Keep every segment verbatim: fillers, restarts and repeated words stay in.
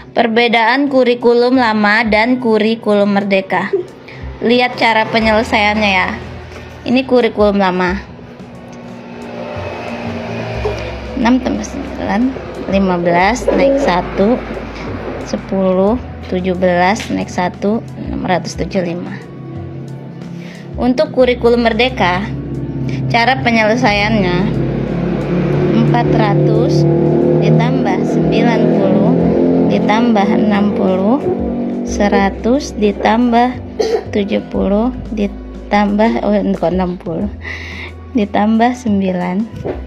Perbedaan kurikulum lama dan kurikulum merdeka. Lihat cara penyelesaiannya ya. Ini kurikulum lama. enam tambah sembilan, lima belas naik satu, sepuluh, tujuh belas naik satu, enam ratus tujuh puluh lima. Untuk kurikulum merdeka, cara penyelesaiannya empat ratus ditambah sembilan puluh ditambah enam puluh, seratus ditambah tujuh puluh ditambah oh kok enam puluh ditambah sembilan,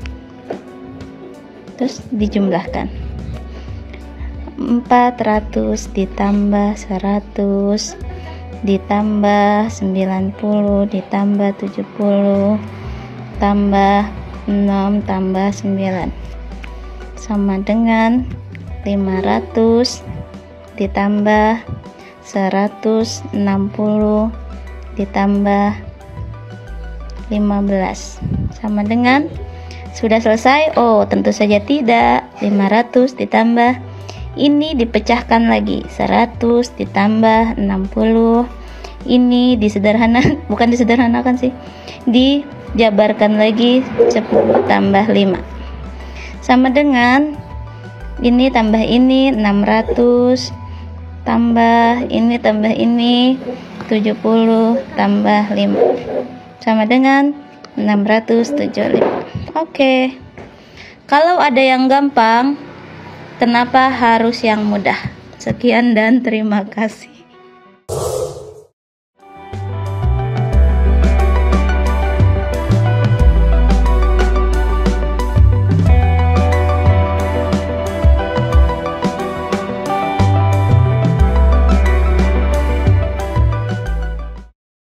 terus dijumlahkan. Empat ratus ditambah seratus ditambah sembilan puluh ditambah tujuh puluh tambah enam tambah sembilan sama dengan lima ratus ditambah seratus enam puluh ditambah lima belas sama dengan, sudah selesai? Oh, tentu saja tidak. Lima ratus ditambah ini dipecahkan lagi, seratus ditambah enam puluh, ini disederhanakan, bukan disederhanakan sih, dijabarkan lagi, sepuluh tambah lima sama dengan ini tambah ini, enam ratus tambah ini tambah ini, tujuh puluh tambah lima sama dengan enam ratus tujuh puluh lima. Oke. Kalau ada yang gampang, kenapa harus yang mudah? Sekian dan terima kasih.